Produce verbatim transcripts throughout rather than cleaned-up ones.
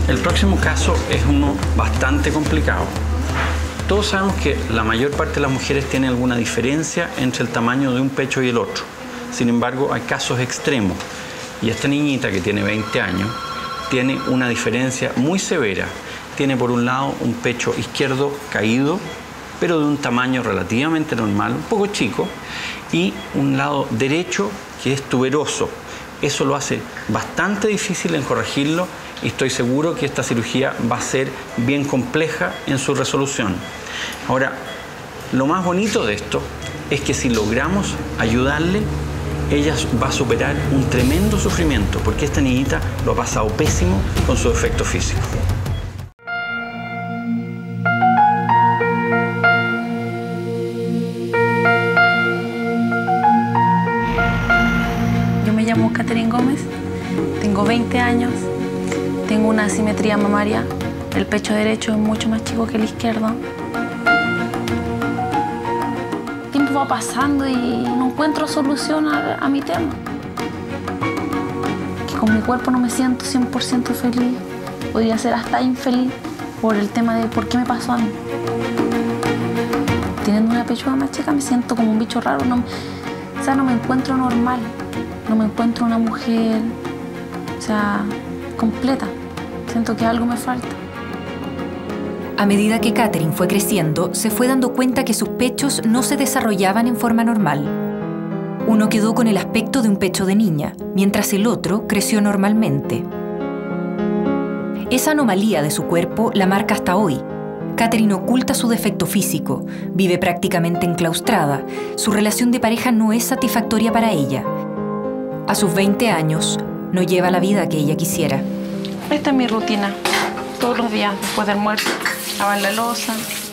El próximo caso es uno bastante complicado. Todos sabemos que la mayor parte de las mujeres tiene alguna diferencia entre el tamaño de un pecho y el otro. Sin embargo, hay casos extremos. Y esta niñita, que tiene veinte años, tiene una diferencia muy severa. Tiene por un lado un pecho izquierdo caído, pero de un tamaño relativamente normal, un poco chico, y un lado derecho que es tuberoso. Eso lo hace bastante difícil en corregirlo y estoy seguro que esta cirugía va a ser bien compleja en su resolución. Ahora, lo más bonito de esto es que si logramos ayudarle, ella va a superar un tremendo sufrimiento, porque esta niñita lo ha pasado pésimo con su defecto físico. Yo me llamo Catherine Gómez, tengo veinte años, tengo una asimetría mamaria, el pecho derecho es mucho más chico que el izquierdo. El tiempo va pasando y no encuentro solución a, a mi tema. Que con mi cuerpo no me siento cien por ciento feliz, podría ser hasta infeliz por el tema de por qué me pasó a mí. Teniendo una pechuga más chica me siento como un bicho raro, no, o sea, no me encuentro normal, no me encuentro una mujer, o sea, completa. Siento que algo me falta. A medida que Catherine fue creciendo, se fue dando cuenta que sus pechos no se desarrollaban en forma normal. Uno quedó con el aspecto de un pecho de niña, mientras el otro creció normalmente. Esa anomalía de su cuerpo la marca hasta hoy. Catherine oculta su defecto físico, vive prácticamente enclaustrada, su relación de pareja no es satisfactoria para ella. A sus veinte años, no lleva la vida que ella quisiera. Esta es mi rutina, todos los días, después del almuerzo, lavar la loza.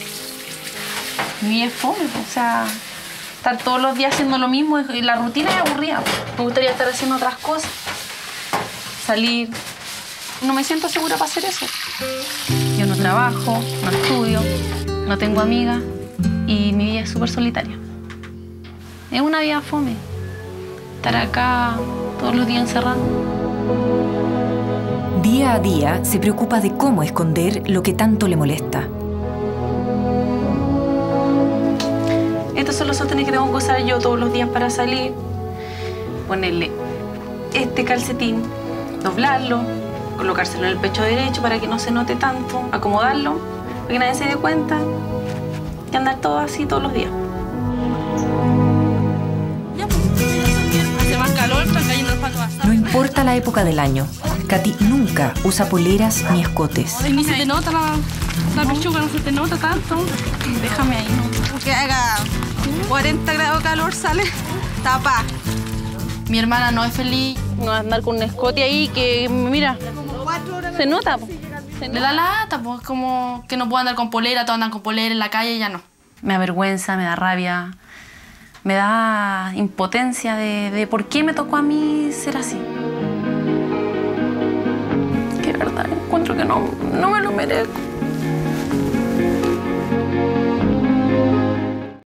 Mi es fome, o sea, estar todos los días haciendo lo mismo y la rutina es aburrida. Me gustaría estar haciendo otras cosas, salir. No me siento segura para hacer eso. Yo no trabajo, no estudio, no tengo amigas y mi vida es súper solitaria. Es una vida fome, estar acá todos los días encerrada. Día a día se preocupa de cómo esconder lo que tanto le molesta. Estos son los sostenes que tengo que usar yo todos los días para salir. Ponerle este calcetín, doblarlo, colocárselo en el pecho derecho para que no se note tanto, acomodarlo, para que nadie se dé cuenta y andar todo así todos los días. Hace más calor, están cayendo los patos asados. No importa la época del año, Katy nunca usa poleras ni escotes. Ay, ni se te nota la, la pechuga, no se te nota tanto. Déjame ahí, ¿no? Porque haga cuarenta grados de calor, sale tapa. Mi hermana no es feliz, no va a andar con un escote ahí que, mira, se nota. Po. Se Le da lata, pues como que no puedo andar con polera, todos andan con polera en la calle y ya no. Me avergüenza, me da rabia, me da impotencia de, de por qué me tocó a mí ser así. Que de verdad encuentro que no, no me lo merezco.